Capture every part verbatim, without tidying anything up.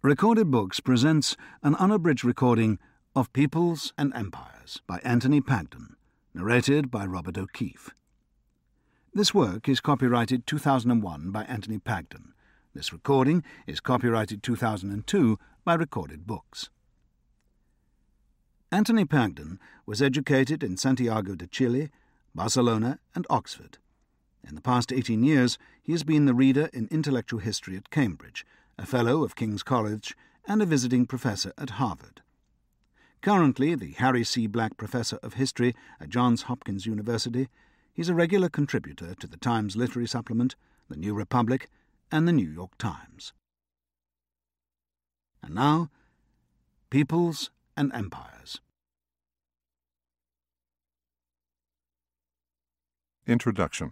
Recorded Books presents an unabridged recording of Peoples and Empires by Anthony Pagden, narrated by Robert O'Keefe. This work is copyrighted two thousand one by Anthony Pagden. This recording is copyrighted two thousand two by Recorded Books. Anthony Pagden was educated in Santiago de Chile, Barcelona and Oxford. In the past eighteen years, he has been the reader in intellectual history at Cambridge, a Fellow of King's College, and a visiting professor at Harvard. Currently the Harry C. Black Professor of History at Johns Hopkins University, he's a regular contributor to the Times Literary Supplement, the New Republic, and the New York Times. And now, Peoples and Empires. Introduction.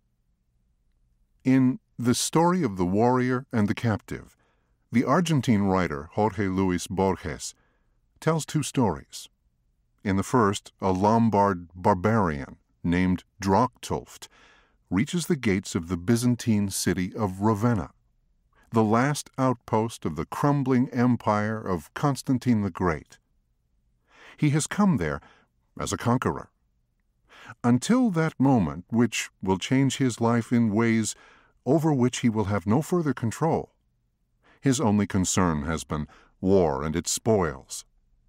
In The Story of the Warrior and the Captive, the Argentine writer Jorge Luis Borges tells two stories. In the first, a Lombard barbarian named Drochtulft reaches the gates of the Byzantine city of Ravenna, the last outpost of the crumbling empire of Constantine the Great. He has come there as a conqueror. Until that moment, which will change his life in ways over which he will have no further control, his only concern has been war and its spoils.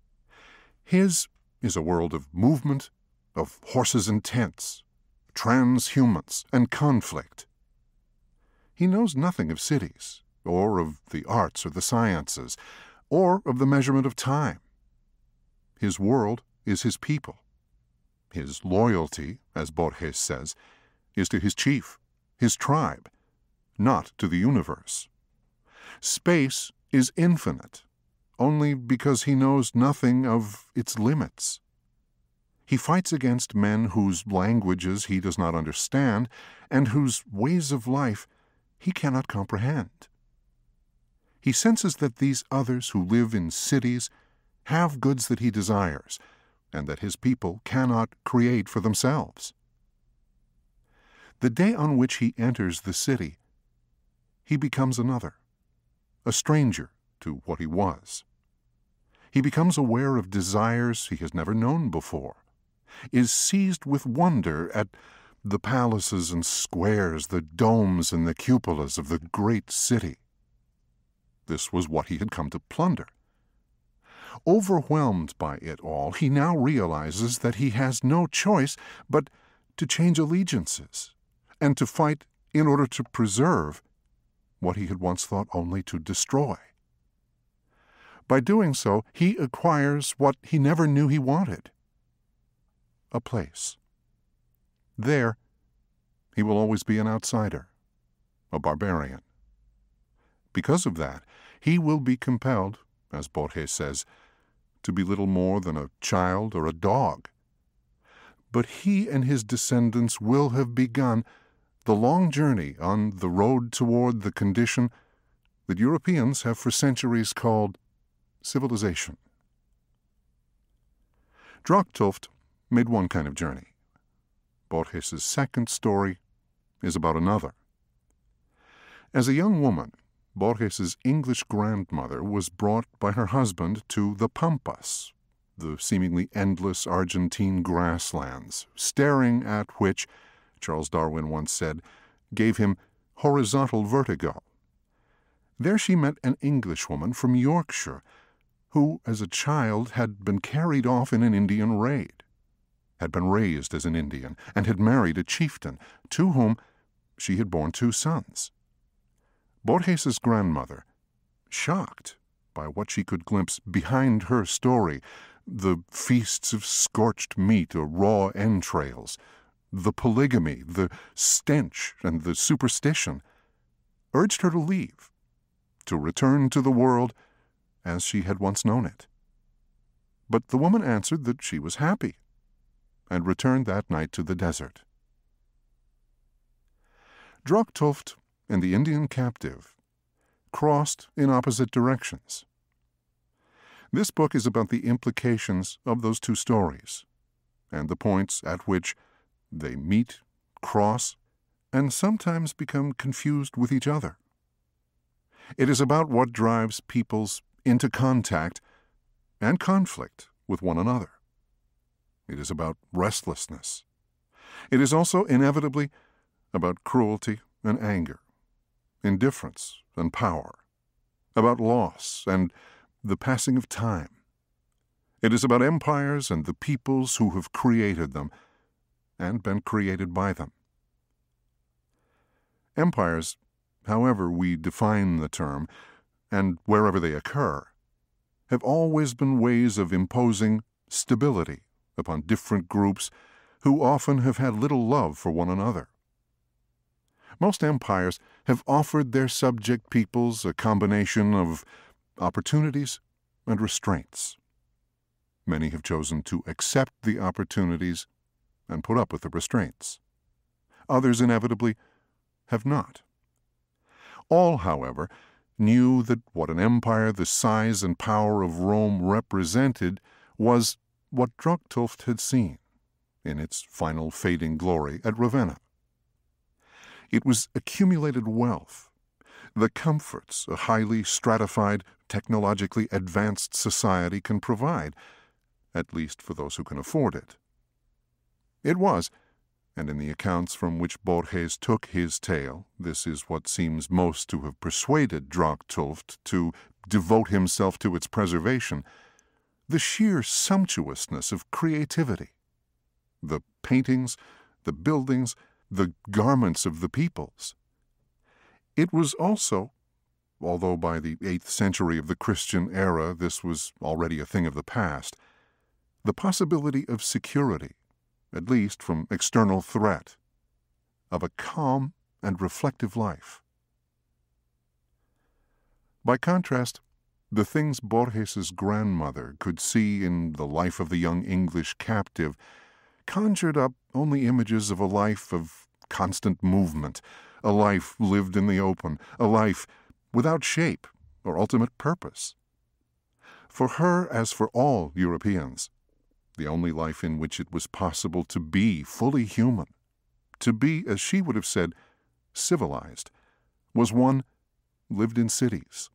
His is a world of movement, of horses and tents, transhumance and conflict. He knows nothing of cities, or of the arts or the sciences, or of the measurement of time. His world is his people. His loyalty, as Borges says, is to his chief, his tribe, not to the universe. Space is infinite, only because he knows nothing of its limits. He fights against men whose languages he does not understand and whose ways of life he cannot comprehend. He senses that these others who live in cities have goods that he desires, and that his people cannot create for themselves. The day on which he enters the city, he becomes another, a stranger to what he was. He becomes aware of desires he has never known before, is seized with wonder at the palaces and squares, the domes and the cupolas of the great city. This was what he had come to plunder. Overwhelmed by it all, he now realizes that he has no choice but to change allegiances and to fight in order to preserve what he had once thought only to destroy. By doing so, he acquires what he never knew he wanted: a place. There, he will always be an outsider, a barbarian. Because of that, he will be compelled, as Borges says, to be little more than a child or a dog. But he and his descendants will have begun the long journey on the road toward the condition that Europeans have for centuries called civilization. Drochtulft made one kind of journey. Borges' second story is about another. As a young woman, Borges' English grandmother was brought by her husband to the Pampas, the seemingly endless Argentine grasslands, staring at which, Charles Darwin once said, gave him horizontal vertigo. There she met an Englishwoman from Yorkshire, who, as a child, had been carried off in an Indian raid, had been raised as an Indian, and had married a chieftain, to whom she had borne two sons. Borges' grandmother, shocked by what she could glimpse behind her story, the feasts of scorched meat or raw entrails, the polygamy, the stench, and the superstition, urged her to leave, to return to the world as she had once known it. But the woman answered that she was happy, and returned that night to the desert. Drochtulft and the Indian captive crossed in opposite directions. This book is about the implications of those two stories, and the points at which they meet, cross, and sometimes become confused with each other. It is about what drives peoples into contact and conflict with one another. It is about restlessness. It is also inevitably about cruelty and anger, indifference and power, about loss and the passing of time. It is about empires and the peoples who have created them and been created by them. Empires, however we define the term, and wherever they occur, have always been ways of imposing stability upon different groups who often have had little love for one another. Most empires have offered their subject peoples a combination of opportunities and restraints. Many have chosen to accept the opportunities and put up with the restraints. Others, inevitably, have not. All, however, knew that what an empire the size and power of Rome represented was what Dractulft had seen in its final fading glory at Ravenna. It was accumulated wealth, the comforts a highly stratified, technologically advanced society can provide, at least for those who can afford it. It was, and in the accounts from which Borges took his tale, this is what seems most to have persuaded Dractulft to devote himself to its preservation, the sheer sumptuousness of creativity. The paintings, the buildings, the garments of the peoples. It was also, although by the eighth century of the Christian era this was already a thing of the past, the possibility of security, at least from external threat, of a calm and reflective life. By contrast, the things Borges's grandmother could see in the life of the young English captive conjured up only images of a life of constant movement, a life lived in the open, a life without shape or ultimate purpose. For her, as for all Europeans, the only life in which it was possible to be fully human, to be, as she would have said, civilized, was one lived in cities.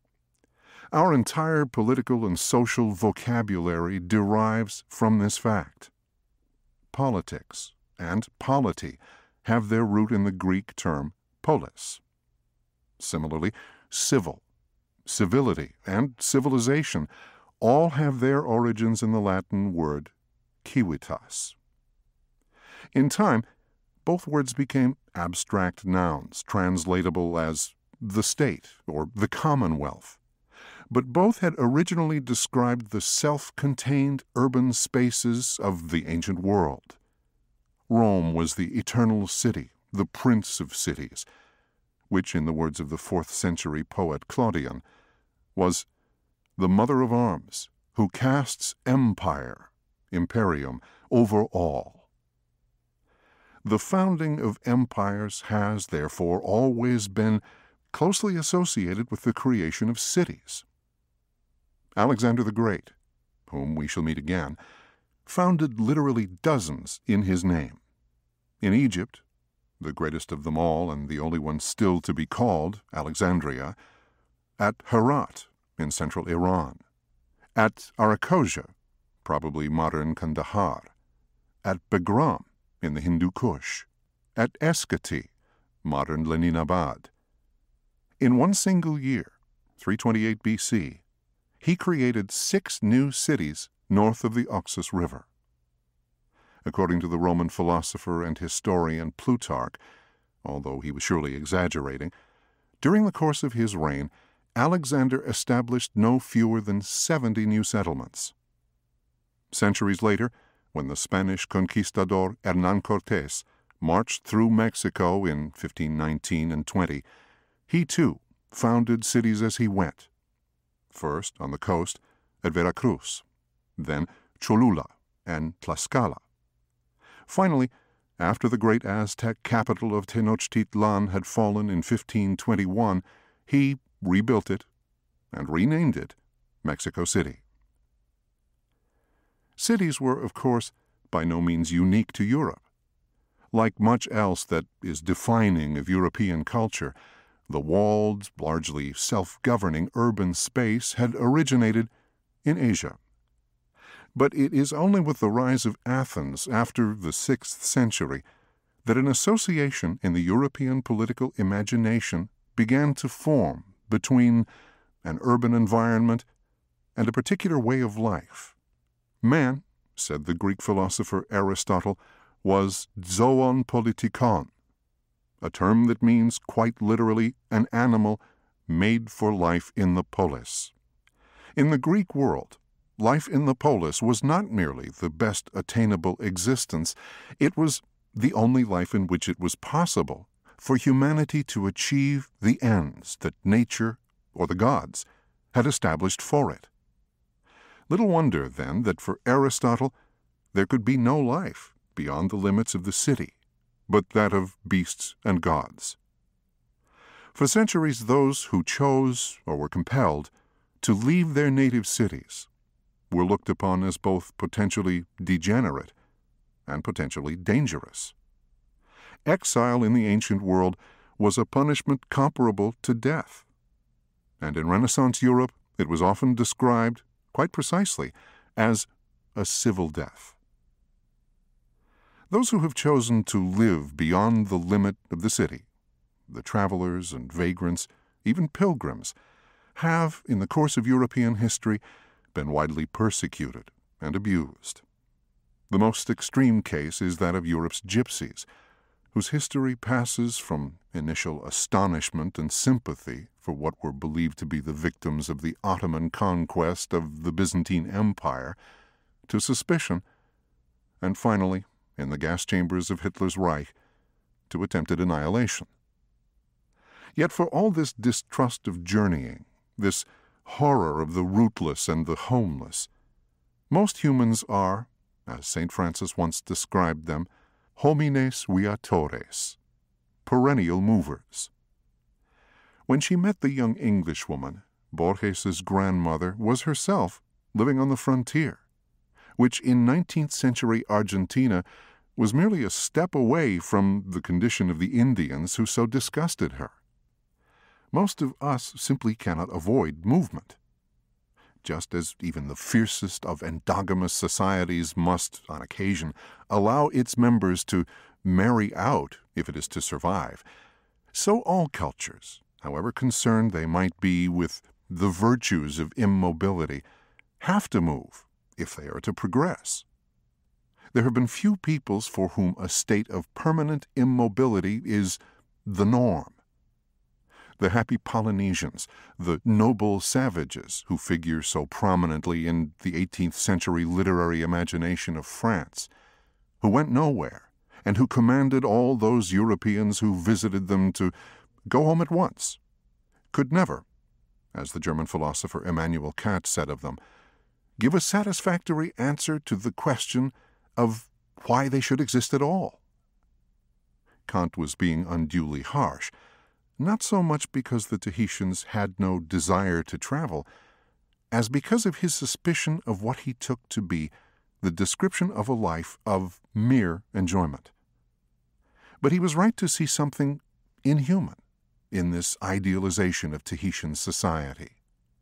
Our entire political and social vocabulary derives from this fact. Politics and polity have their root in the Greek term polis. Similarly, civil, civility, and civilization all have their origins in the Latin word civitas. In time, both words became abstract nouns, translatable as the state or the commonwealth, but both had originally described the self-contained urban spaces of the ancient world. Rome was the eternal city, the prince of cities, which, in the words of the fourth century poet Claudian, was the mother of arms, who casts empire, imperium, over all. The founding of empires has, therefore, always been closely associated with the creation of cities. Alexander the Great, whom we shall meet again, founded literally dozens in his name. In Egypt, the greatest of them all and the only one still to be called, Alexandria, at Herat in central Iran, at Arachosia, probably modern Kandahar, at Bagram in the Hindu Kush, at Eskati, modern Leninabad. In one single year, three twenty-eight B C, he created six new cities north of the Oxus River. According to the Roman philosopher and historian Plutarch, although he was surely exaggerating, during the course of his reign, Alexander established no fewer than seventy new settlements. Centuries later, when the Spanish conquistador Hernán Cortés marched through Mexico in fifteen nineteen and twenty, he too founded cities as he went. First, on the coast, at Veracruz, then Cholula and Tlaxcala. Finally, after the great Aztec capital of Tenochtitlan had fallen in fifteen twenty-one, he rebuilt it and renamed it Mexico City. Cities were, of course, by no means unique to Europe. Like much else that is defining of European culture, The walled, largely self-governing urban space had originated in Asia. But it is only with the rise of Athens after the sixth century that an association in the European political imagination began to form between an urban environment and a particular way of life. Man, said the Greek philosopher Aristotle, was zoon politikon, a term that means quite literally an animal made for life in the polis. In the Greek world, life in the polis was not merely the best attainable existence, it was the only life in which it was possible for humanity to achieve the ends that nature, or the gods, had established for it. Little wonder, then, that for Aristotle there could be no life beyond the limits of the city, but that of beasts and gods. For centuries, those who chose, or were compelled, to leave their native cities were looked upon as both potentially degenerate and potentially dangerous. Exile in the ancient world was a punishment comparable to death, and in Renaissance Europe it was often described, quite precisely, as a civil death. Those who have chosen to live beyond the limit of the city, the travelers and vagrants, even pilgrims, have, in the course of European history, been widely persecuted and abused. The most extreme case is that of Europe's gypsies, whose history passes from initial astonishment and sympathy for what were believed to be the victims of the Ottoman conquest of the Byzantine Empire to suspicion, and finally, in the gas chambers of Hitler's Reich, to attempted annihilation. Yet for all this distrust of journeying, this horror of the rootless and the homeless, most humans are, as Saint Francis once described them, homines viatores, perennial movers. When she met the young Englishwoman, Borges's grandmother was herself living on the frontier, which in nineteenth century Argentina was merely a step away from the condition of the Indians who so disgusted her. Most of us simply cannot avoid movement, just as even the fiercest of endogamous societies must, on occasion, allow its members to marry out if it is to survive. So all cultures, however concerned they might be with the virtues of immobility, have to move if they are to progress. There have been few peoples for whom a state of permanent immobility is the norm. The happy Polynesians, the noble savages who figure so prominently in the eighteenth century literary imagination of France, who went nowhere and who commanded all those Europeans who visited them to go home at once, could never, as the German philosopher Immanuel Kant said of them, give a satisfactory answer to the question of why they should exist at all. Kant was being unduly harsh, not so much because the Tahitians had no desire to travel, as because of his suspicion of what he took to be the description of a life of mere enjoyment. But he was right to see something inhuman in this idealization of Tahitian society.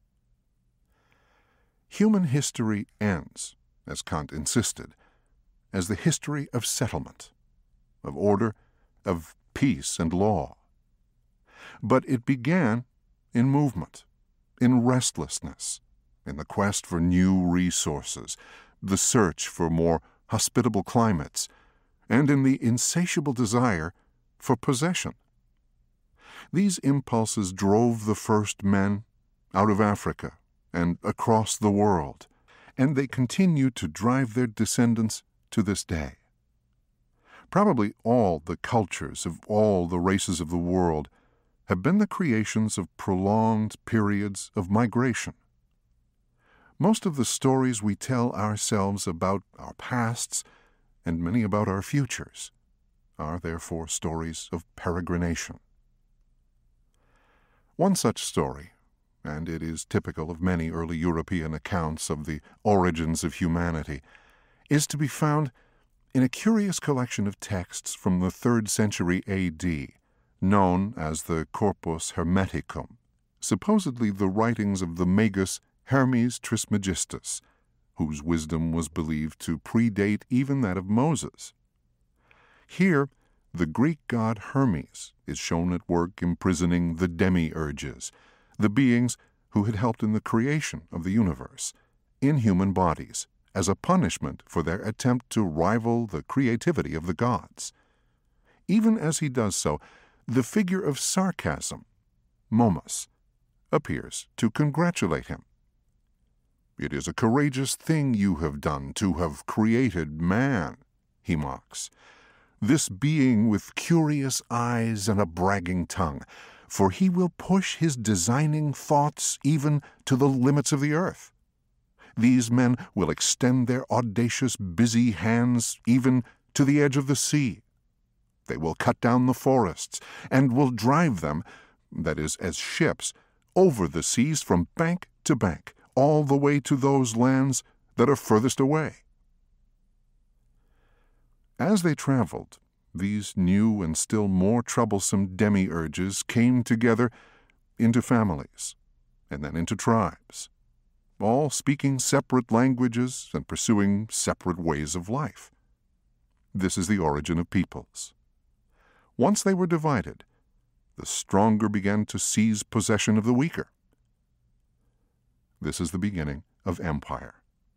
Human history ends, as Kant insisted, as the history of settlement, of order, of peace and law. But it began in movement, in restlessness, in the quest for new resources, the search for more hospitable climates, and in the insatiable desire for possession. These impulses drove the first men out of Africa and across the world, and they continue to drive their descendants to this day. Probably all the cultures of all the races of the world have been the creations of prolonged periods of migration. Most of the stories we tell ourselves about our pasts, and many about our futures, are therefore stories of peregrination. One such story, and it is typical of many early European accounts of the origins of humanity, is to be found in a curious collection of texts from the third century A D, known as the Corpus Hermeticum, supposedly the writings of the magus Hermes Trismegistus, whose wisdom was believed to predate even that of Moses. Here, the Greek god Hermes is shown at work imprisoning the demiurges, the beings who had helped in the creation of the universe, in human bodies, as a punishment for their attempt to rival the creativity of the gods. Even as he does so, the figure of sarcasm, Momus, appears to congratulate him. "It is a courageous thing you have done to have created man," he mocks, "this being with curious eyes and a bragging tongue, for he will push his designing thoughts even to the limits of the earth. These men will extend their audacious, busy hands even to the edge of the sea. They will cut down the forests and will drive them, that is, as ships, over the seas from bank to bank, all the way to those lands that are furthest away." As they traveled, these new and still more troublesome demiurges came together into families, and then into tribes, all speaking separate languages and pursuing separate ways of life. This is the origin of peoples. Once they were divided, the stronger began to seize possession of the weaker. This is the beginning of empire.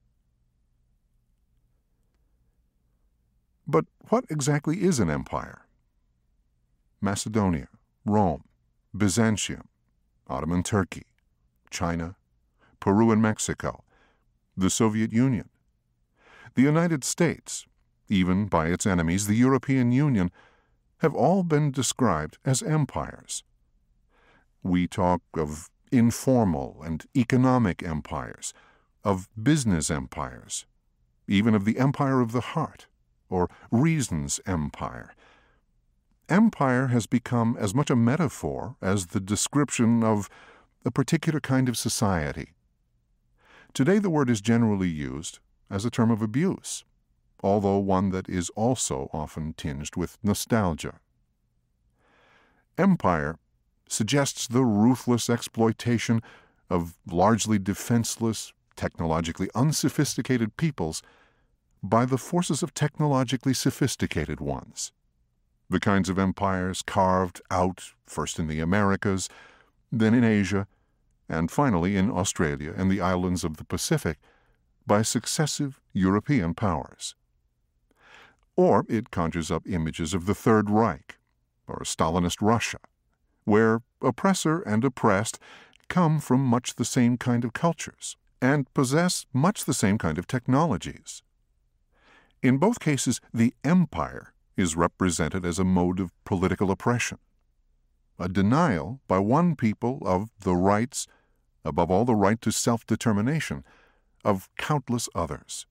But what exactly is an empire? Macedonia, Rome, Byzantium, Ottoman Turkey, China, Peru and Mexico, the Soviet Union, the United States, even by its enemies, the European Union, have all been described as empires. We talk of informal and economic empires, of business empires, even of the empire of the heart, or reason's empire. Empire has become as much a metaphor as the description of a particular kind of society. Today the word is generally used as a term of abuse, although one that is also often tinged with nostalgia. Empire suggests the ruthless exploitation of largely defenseless, technologically unsophisticated peoples by the forces of technologically sophisticated ones. The kinds of empires carved out first in the Americas, then in Asia, and finally in Australia and the islands of the Pacific by successive European powers. Or it conjures up images of the Third Reich, or Stalinist Russia, where oppressor and oppressed come from much the same kind of cultures and possess much the same kind of technologies. In both cases, the empire is represented as a mode of political oppression, a denial by one people of the rights, above all the right to self-determination, of countless others.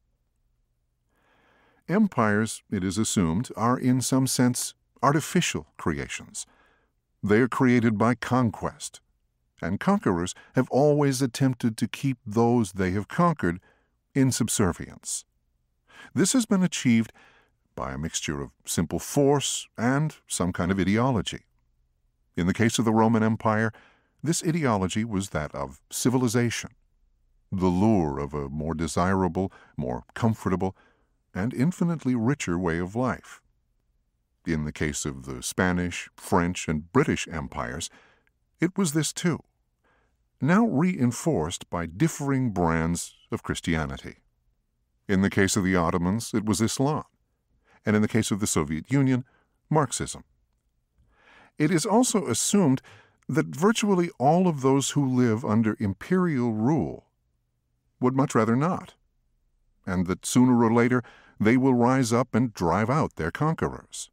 Empires, it is assumed, are in some sense artificial creations. They are created by conquest, and conquerors have always attempted to keep those they have conquered in subservience. This has been achieved by a mixture of simple force and some kind of ideology. In the case of the Roman Empire, this ideology was that of civilization, the lure of a more desirable, more comfortable, and infinitely richer way of life. In the case of the Spanish, French, and British empires, it was this too, now reinforced by differing brands of Christianity. In the case of the Ottomans, it was Islam, and in the case of the Soviet Union, Marxism. It is also assumed that virtually all of those who live under imperial rule would much rather not, and that sooner or later they will rise up and drive out their conquerors.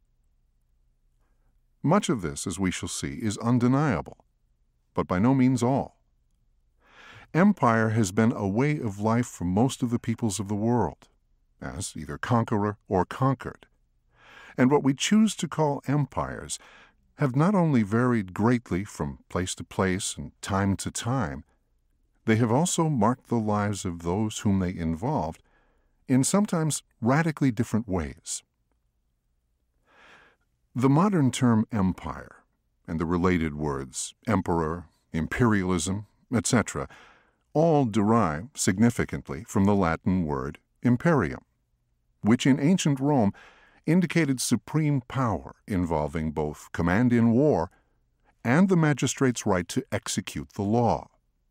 Much of this, as we shall see, is undeniable, but by no means all. Empire has been a way of life for most of the peoples of the world, as either conqueror or conquered. And what we choose to call empires have not only varied greatly from place to place and time to time, they have also marked the lives of those whom they involved in sometimes radically different ways. The modern term empire and the related words emperor, imperialism, et cetera, all derive significantly from the Latin word imperium, which in ancient Rome indicated supreme power involving both command in war and the magistrate's right to execute the law.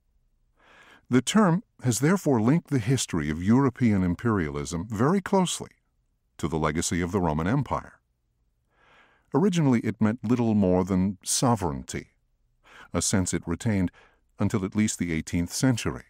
The term has therefore linked the history of European imperialism very closely to the legacy of the Roman Empire. Originally, it meant little more than sovereignty, a sense it retained until at least the eighteenth century.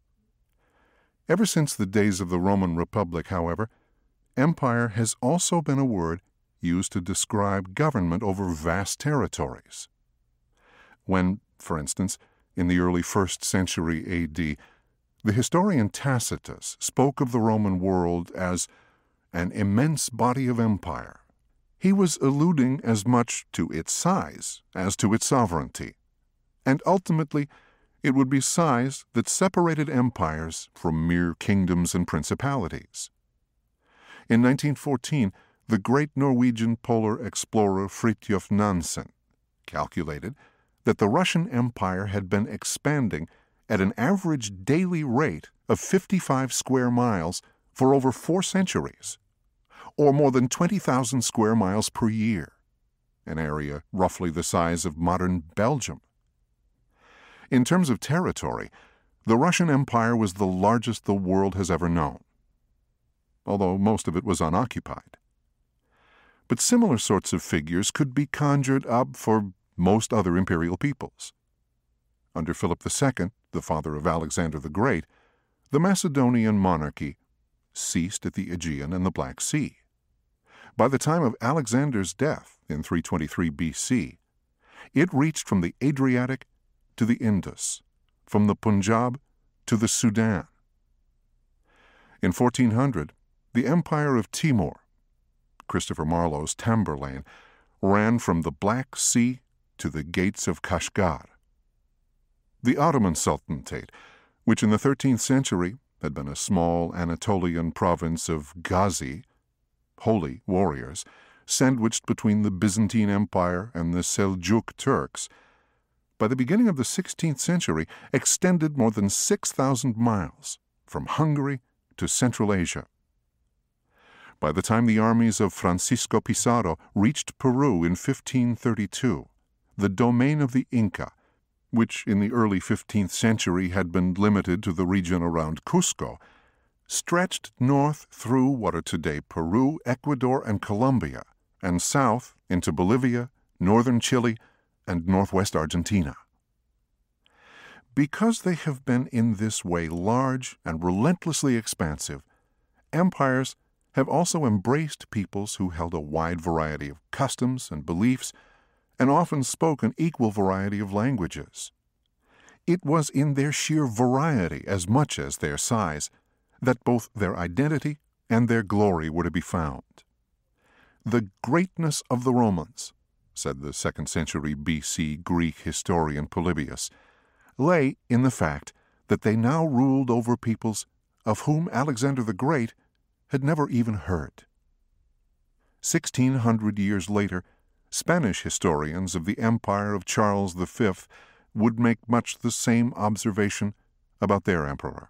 Ever since the days of the Roman Republic, however, empire has also been a word used to describe government over vast territories. When, for instance, in the early first century A D, the historian Tacitus spoke of the Roman world as an immense body of empire, he was alluding as much to its size as to its sovereignty, and ultimately it would be size that separated empires from mere kingdoms and principalities. In nineteen fourteen, the great Norwegian polar explorer Fridtjof Nansen calculated that the Russian Empire had been expanding at an average daily rate of fifty-five square miles for over four centuries, or more than twenty thousand square miles per year, an area roughly the size of modern Belgium. In terms of territory, the Russian Empire was the largest the world has ever known, although most of it was unoccupied. But similar sorts of figures could be conjured up for most other imperial peoples. Under Philip the Second, the father of Alexander the Great, the Macedonian monarchy ceased at the Aegean and the Black Sea. By the time of Alexander's death in three twenty-three B C, it reached from the Adriatic to the Indus, from the Punjab to the Sudan. In fourteen hundred, the Empire of Timur, Christopher Marlowe's Tamburlaine, ran from the Black Sea to the gates of Kashgar. The Ottoman Sultanate, which in the thirteenth century had been a small Anatolian province of Ghazi, holy warriors, sandwiched between the Byzantine Empire and the Seljuk Turks, by the beginning of the sixteenth century extended more than six thousand miles from Hungary to Central Asia. By the time the armies of Francisco Pizarro reached Peru in fifteen thirty-two, the domain of the Inca, which in the early fifteenth century had been limited to the region around Cusco, stretched north through what are today Peru, Ecuador, and Colombia, and south into Bolivia, northern Chile, and northwest Argentina. Because they have been in this way large and relentlessly expansive, empires have also embraced peoples who held a wide variety of customs and beliefs and often spoke an equal variety of languages. It was in their sheer variety as much as their size that both their identity and their glory were to be found. The greatness of the Romans, said the second century B C Greek historian Polybius, lay in the fact that they now ruled over peoples of whom Alexander the Great had never even heard. Sixteen hundred years later, Spanish historians of the empire of Charles the Fifth would make much the same observation about their emperor.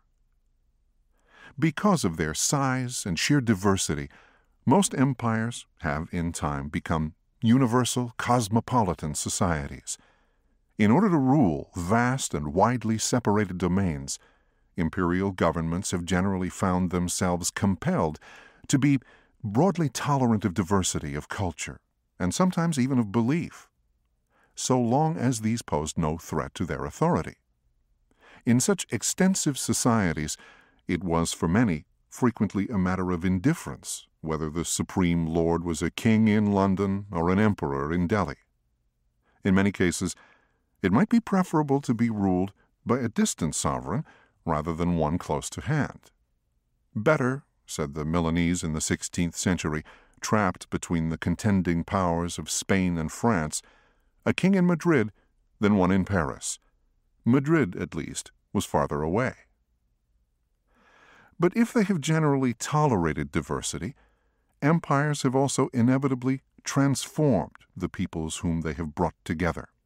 Because of their size and sheer diversity, most empires have in time become universal cosmopolitan societies. In order to rule vast and widely separated domains, imperial governments have generally found themselves compelled to be broadly tolerant of diversity of culture, and sometimes even of belief, so long as these posed no threat to their authority. In such extensive societies, it was for many frequently a matter of indifference whether the supreme lord was a king in London or an emperor in Delhi. In many cases, it might be preferable to be ruled by a distant sovereign rather than one close to hand. Better, said the Milanese in the sixteenth century, trapped between the contending powers of Spain and France, a king in Madrid than one in Paris. Madrid, at least, was farther away. But if they have generally tolerated diversity, empires have also inevitably transformed the peoples whom they have brought together.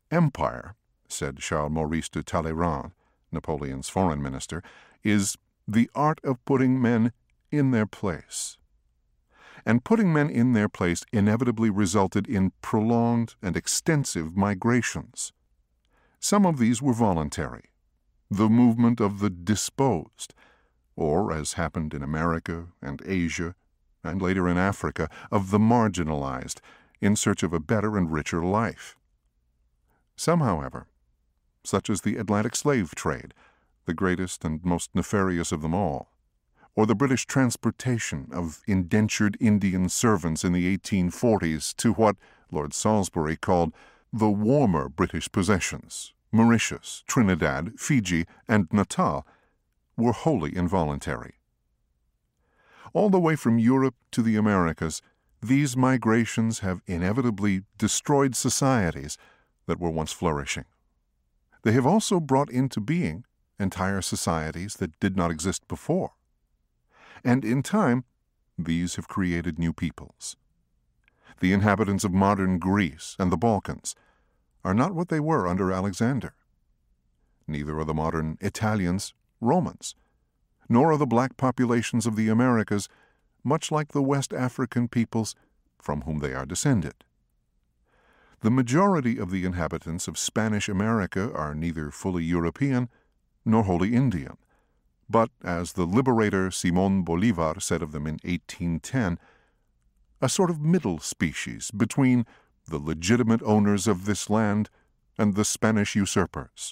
Empire, said Charles Maurice de Talleyrand, Napoleon's foreign minister, is the art of putting men in their place. And putting men in their place inevitably resulted in prolonged and extensive migrations. Some of these were voluntary, the movement of the disposed, or, as happened in America and Asia, and later in Africa, of the marginalized, in search of a better and richer life. Some, however, such as the Atlantic slave trade, the greatest and most nefarious of them all, or the British transportation of indentured Indian servants in the eighteen forties to what Lord Salisbury called the warmer British possessions, Mauritius, Trinidad, Fiji, and Natal, were wholly involuntary. All the way from Europe to the Americas, these migrations have inevitably destroyed societies that were once flourishing. They have also brought into being entire societies that did not exist before. And in time, these have created new peoples. The inhabitants of modern Greece and the Balkans are not what they were under Alexander. Neither are the modern Italians Romans, nor are the black populations of the Americas much like the West African peoples from whom they are descended. The majority of the inhabitants of Spanish America are neither fully European nor wholly Indian, but, as the liberator Simón Bolívar said of them in eighteen ten, a sort of middle species between the legitimate owners of this land and the Spanish usurpers.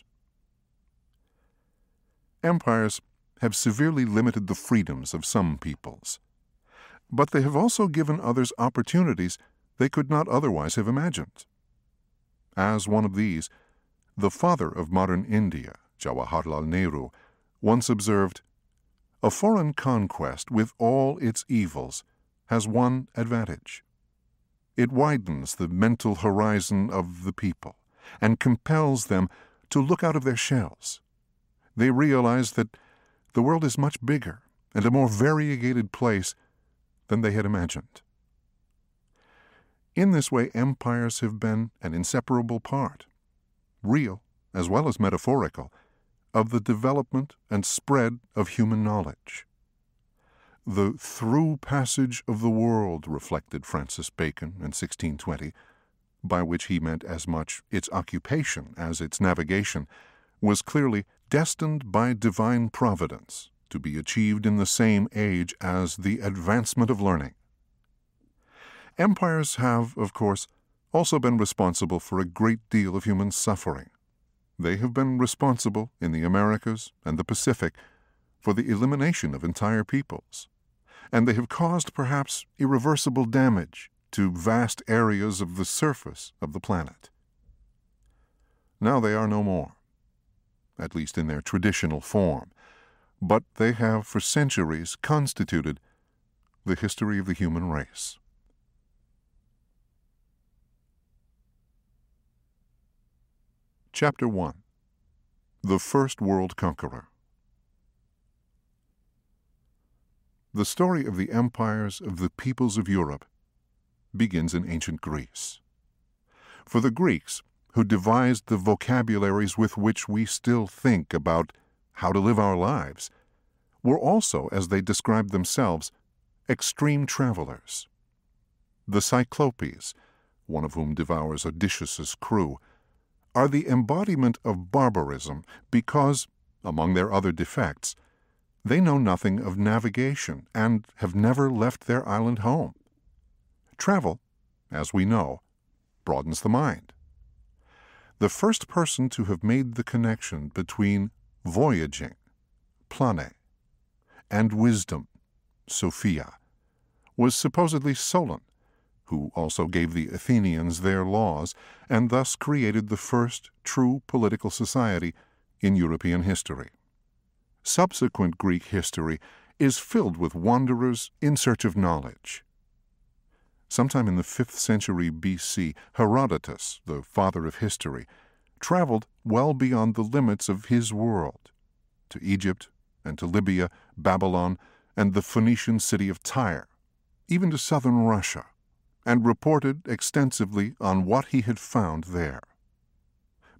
Empires have severely limited the freedoms of some peoples, but they have also given others opportunities they could not otherwise have imagined. As one of these, the father of modern India, Jawaharlal Nehru, once observed, "A foreign conquest, with all its evils, has one advantage. It widens the mental horizon of the people and compels them to look out of their shells. They realize that the world is much bigger and a more variegated place than they had imagined." In this way, empires have been an inseparable part, real as well as metaphorical, of the development and spread of human knowledge. The through passage of the world, reflected Francis Bacon in sixteen twenty, by which he meant as much its occupation as its navigation, was clearly destined by divine providence to be achieved in the same age as the advancement of learning. Empires have, of course, also been responsible for a great deal of human suffering. They have been responsible in the Americas and the Pacific for the elimination of entire peoples, and they have caused perhaps irreversible damage to vast areas of the surface of the planet. Now they are no more, at least in their traditional form, but they have for centuries constituted the history of the human race. Chapter one. The First World Conqueror. The story of the empires of the peoples of Europe begins in ancient Greece. For the Greeks, who devised the vocabularies with which we still think about how to live our lives, were also, as they described themselves, extreme travelers. The Cyclopes, one of whom devours Odysseus's crew, are the embodiment of barbarism because, among their other defects, they know nothing of navigation and have never left their island home. Travel, as we know, broadens the mind. The first person to have made the connection between voyaging, plane, and wisdom, Sophia, was supposedly Solon, who also gave the Athenians their laws and thus created the first true political society in European history. Subsequent Greek history is filled with wanderers in search of knowledge. Sometime in the fifth century B C, Herodotus, the father of history, traveled well beyond the limits of his world, to Egypt and to Libya, Babylon, and the Phoenician city of Tyre, even to southern Russia, and reported extensively on what he had found there.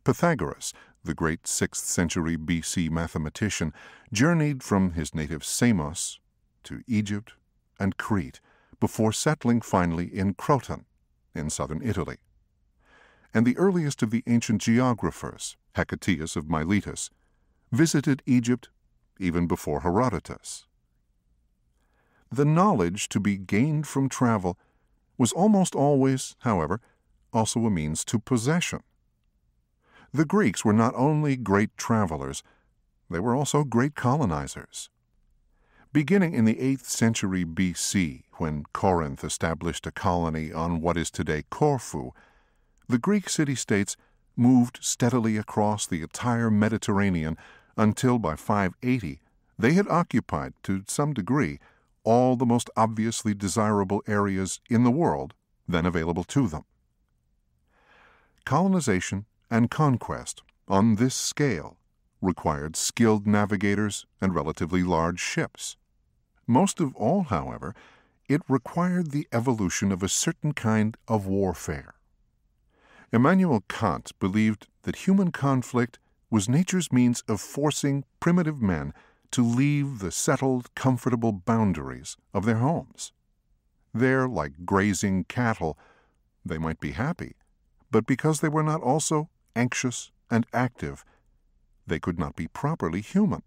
Pythagoras, the great sixth century B C mathematician, journeyed from his native Samos to Egypt and Crete before settling finally in Croton, in southern Italy. And the earliest of the ancient geographers, Hecataeus of Miletus, visited Egypt even before Herodotus. The knowledge to be gained from travel was almost always, however, also a means to possession. The Greeks were not only great travelers, they were also great colonizers. Beginning in the eighth century B C, when Corinth established a colony on what is today Corfu, the Greek city-states moved steadily across the entire Mediterranean until by five eighty they had occupied, to some degree, all the most obviously desirable areas in the world then available to them. Colonization and conquest on this scale required skilled navigators and relatively large ships. Most of all, however, it required the evolution of a certain kind of warfare. Immanuel Kant believed that human conflict was nature's means of forcing primitive men to leave the settled, comfortable boundaries of their homes. There, like grazing cattle, they might be happy, but because they were not also anxious and active, they could not be properly human.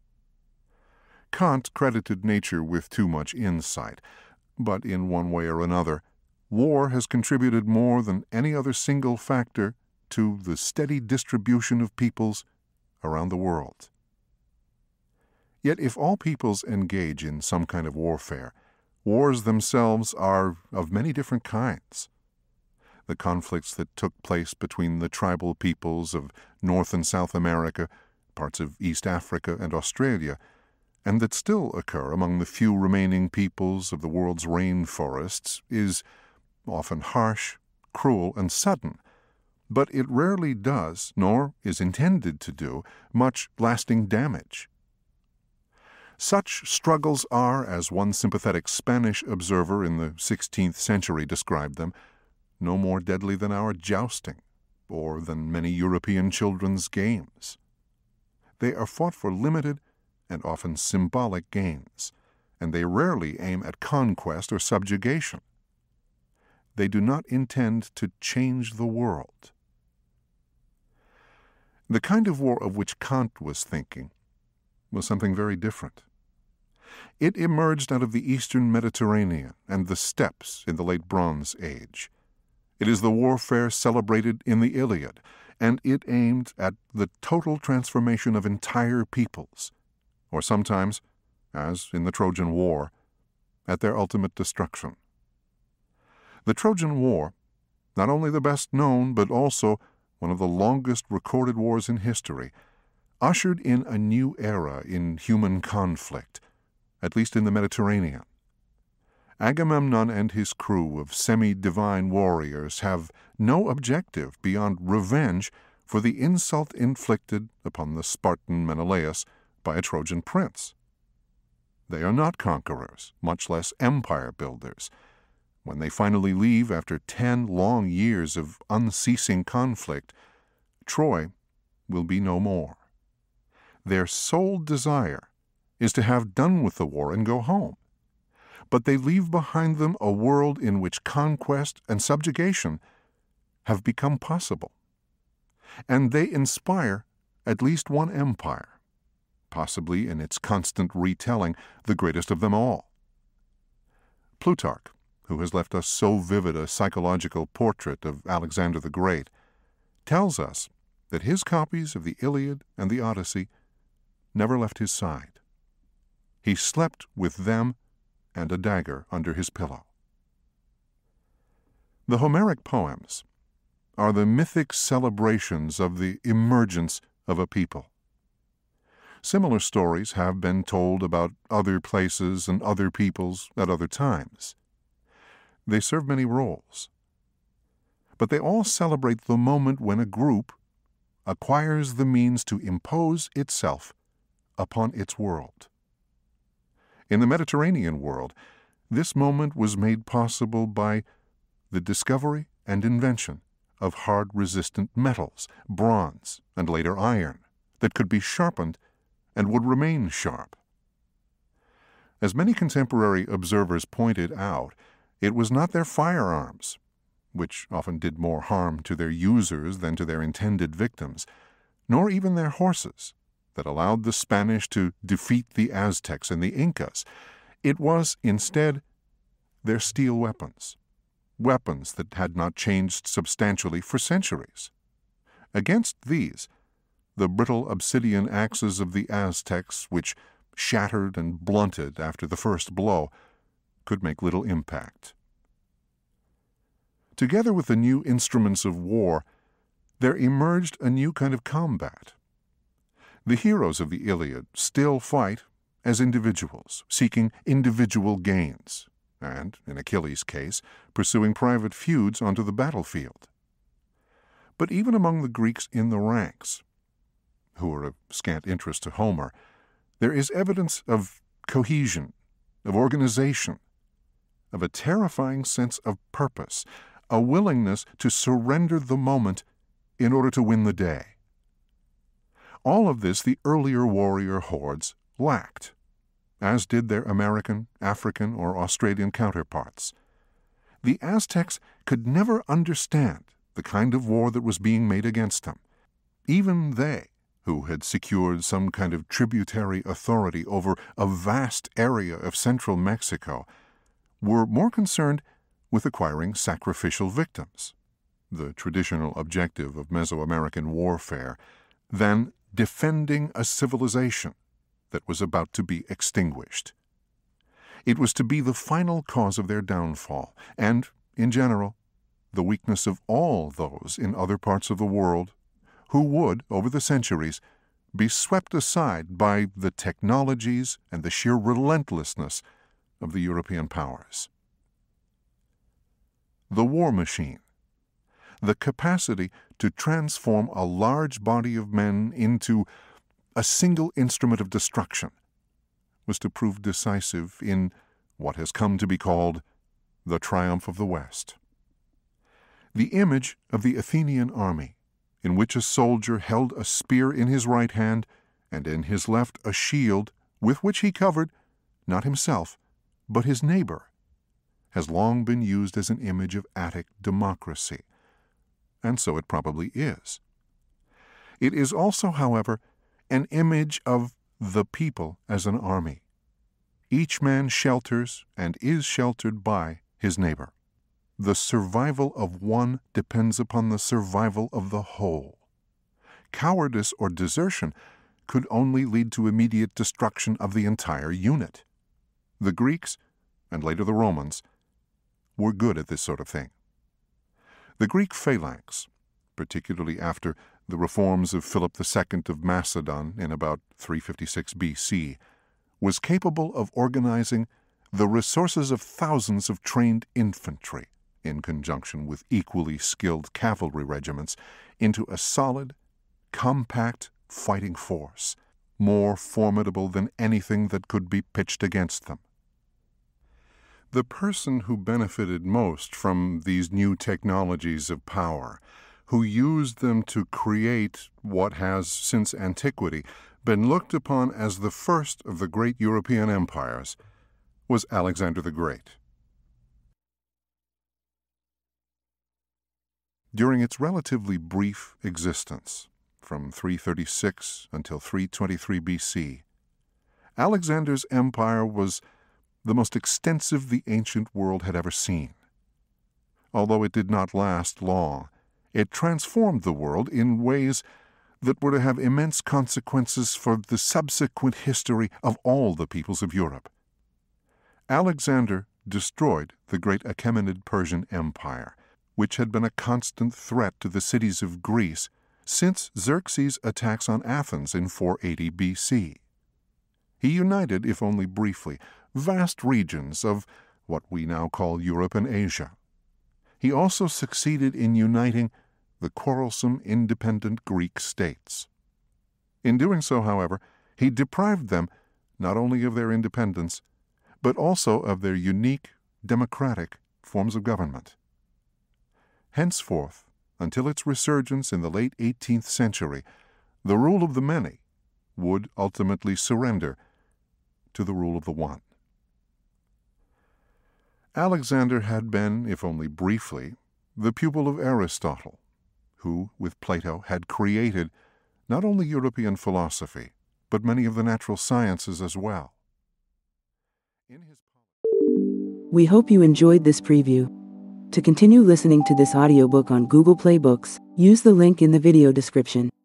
Kant credited nature with too much insight, but in one way or another, war has contributed more than any other single factor to the steady distribution of peoples around the world. Yet if all peoples engage in some kind of warfare, wars themselves are of many different kinds. The conflicts that took place between the tribal peoples of North and South America, parts of East Africa and Australia, and that still occur among the few remaining peoples of the world's rainforests, is often harsh, cruel, and sudden, but it rarely does, nor is intended to do, much lasting damage. Such struggles are, as one sympathetic Spanish observer in the sixteenth century described them, no more deadly than our jousting, or than many European children's games. They are fought for limited and often symbolic gains, and they rarely aim at conquest or subjugation. They do not intend to change the world. The kind of war of which Kant was thinking was something very different. It emerged out of the eastern Mediterranean and the steppes in the late Bronze Age. It is the warfare celebrated in the Iliad, and it aimed at the total transformation of entire peoples, or sometimes, as in the Trojan War, at their ultimate destruction. The Trojan War, not only the best known, but also one of the longest recorded wars in history, ushered in a new era in human conflict, at least in the Mediterranean. Agamemnon and his crew of semi-divine warriors have no objective beyond revenge for the insult inflicted upon the Spartan Menelaus by a Trojan prince. They are not conquerors, much less empire builders. When they finally leave after ten long years of unceasing conflict, Troy will be no more. Their sole desire is to have done with the war and go home. But they leave behind them a world in which conquest and subjugation have become possible. And they inspire at least one empire, possibly in its constant retelling, the greatest of them all. Plutarch, who has left us so vivid a psychological portrait of Alexander the Great, tells us that his copies of the Iliad and the Odyssey never left his side. He slept with them and a dagger under his pillow. The Homeric poems are the mythic celebrations of the emergence of a people. Similar stories have been told about other places and other peoples at other times. They serve many roles, but they all celebrate the moment when a group acquires the means to impose itself upon its world. In the Mediterranean world, this moment was made possible by the discovery and invention of hard-resistant metals, bronze, and later iron, that could be sharpened and would remain sharp. As many contemporary observers pointed out, it was not their firearms, which often did more harm to their users than to their intended victims, nor even their horses, that allowed the Spanish to defeat the Aztecs and the Incas. It was, instead, their steel weapons, weapons that had not changed substantially for centuries. Against these, the brittle obsidian axes of the Aztecs, which shattered and blunted after the first blow, could make little impact. Together with the new instruments of war, there emerged a new kind of combat. The heroes of the Iliad still fight as individuals, seeking individual gains, and, in Achilles' case, pursuing private feuds onto the battlefield. But even among the Greeks in the ranks, who are of scant interest to Homer, there is evidence of cohesion, of organization, of a terrifying sense of purpose, a willingness to surrender the moment in order to win the day. All of this the earlier warrior hordes lacked, as did their American, African, or Australian counterparts. The Aztecs could never understand the kind of war that was being made against them. Even they, who had secured some kind of tributary authority over a vast area of central Mexico, were more concerned with acquiring sacrificial victims, the traditional objective of Mesoamerican warfare, than defending a civilization that was about to be extinguished. It was to be the final cause of their downfall, and, in general, the weakness of all those in other parts of the world who would, over the centuries, be swept aside by the technologies and the sheer relentlessness of the European powers. The war machine, the capacity to transform a large body of men into a single instrument of destruction, was to prove decisive in what has come to be called the triumph of the West. The image of the Athenian army, in which a soldier held a spear in his right hand and in his left a shield with which he covered, not himself, but his neighbor, has long been used as an image of Attic democracy, and so it probably is. It is also, however, an image of the people as an army. Each man shelters and is sheltered by his neighbor. The survival of one depends upon the survival of the whole. Cowardice or desertion could only lead to immediate destruction of the entire unit. The Greeks, and later the Romans, were good at this sort of thing. The Greek phalanx, particularly after the reforms of Philip the Second of Macedon in about three fifty-six B C, was capable of organizing the resources of thousands of trained infantry, in conjunction with equally skilled cavalry regiments, into a solid, compact fighting force, more formidable than anything that could be pitched against them. The person who benefited most from these new technologies of power, who used them to create what has, since antiquity, been looked upon as the first of the great European empires, was Alexander the Great. During its relatively brief existence, from three thirty-six until three twenty-three B C, Alexander's empire was the most extensive the ancient world had ever seen. Although it did not last long, it transformed the world in ways that were to have immense consequences for the subsequent history of all the peoples of Europe. Alexander destroyed the great Achaemenid Persian Empire, which had been a constant threat to the cities of Greece since Xerxes' attacks on Athens in four eighty B C. He united, if only briefly, vast regions of what we now call Europe and Asia. He also succeeded in uniting the quarrelsome independent Greek states. In doing so, however, he deprived them not only of their independence, but also of their unique, democratic forms of government. Henceforth, until its resurgence in the late eighteenth century, the rule of the many would ultimately surrender to the rule of the one. Alexander had been, if only briefly, the pupil of Aristotle, who, with Plato, had created not only European philosophy, but many of the natural sciences as well. In his... We hope you enjoyed this preview. To continue listening to this audiobook on Google Play Books, use the link in the video description.